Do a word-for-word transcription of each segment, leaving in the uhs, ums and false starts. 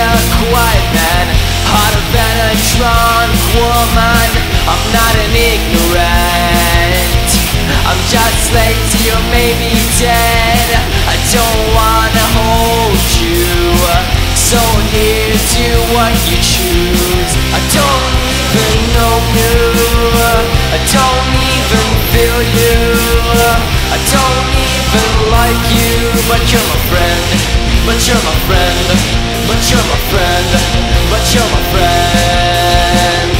a quiet man, harder than a drunk woman. I'm not an ignorant, I'm just lazy or maybe dead. I don't wanna hold you so near to what you choose. I don't even know you, I don't even feel you, I don't even like you. But you're my friend, but you're my friend, but you're my friend, but you're my friend.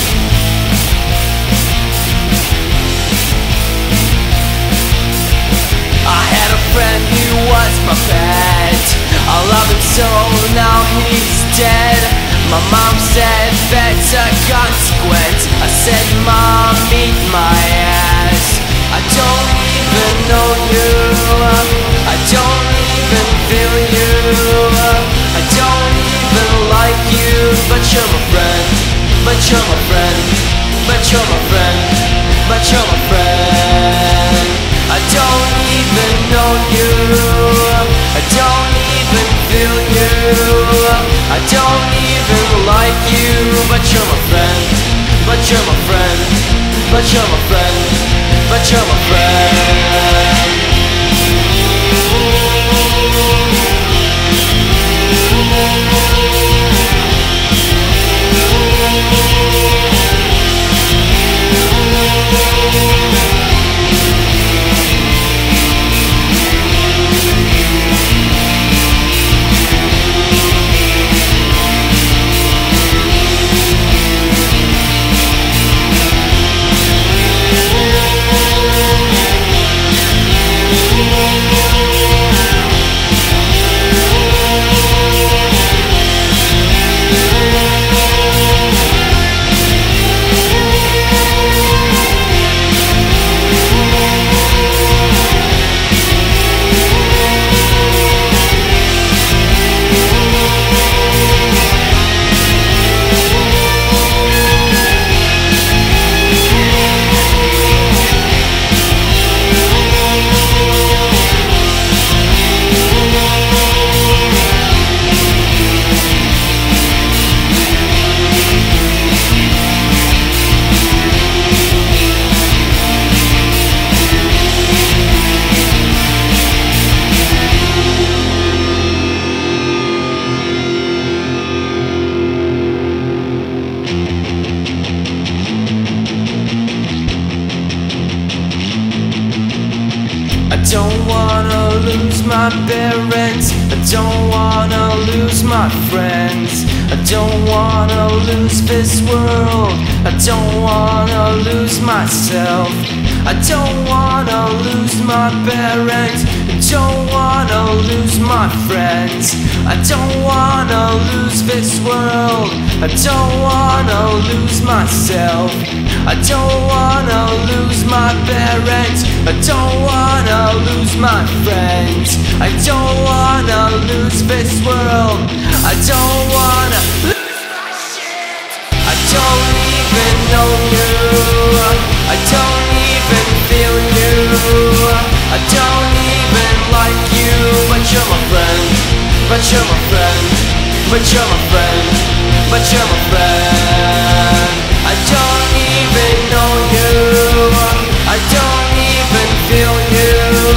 I had a friend who was my pet, I love him so, now he's dead. My mom said that's a consequence. I said, Mom, eat my ass. I don't even know you, I don't even feel you, I don't even like you. But you're my friend, but you're my friend, but you're my friend, but you're my friend. I don't even know you, I don't even feel you, I don't even like you. But you're my friend, but you're my friend, but you're my friend, but you're my friend. I don't wanna lose my parents, I don't wanna lose my friends, I don't wanna lose this world, I don't wanna lose myself. I don't wanna lose my parents, I don't wanna lose my friends, I don't wanna lose this world, I don't wanna lose myself. I don't wanna lose my parents, I don't wanna lose my friends, I don't wanna lose this world, I don't wanna lose my shit. I don't even know you, I don't even feel you, I don't even like you. But you're my friend, but you're my friend, but you're my friend, but you're my friend. I don't even know you, I don't even feel you,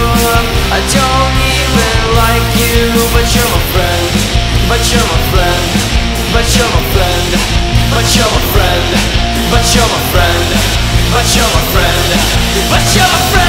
I don't even like you. But you're my friend, but you're my friend, but you're my friend, but you're my friend, but you're my friend, but you're my friend, but you're my friend.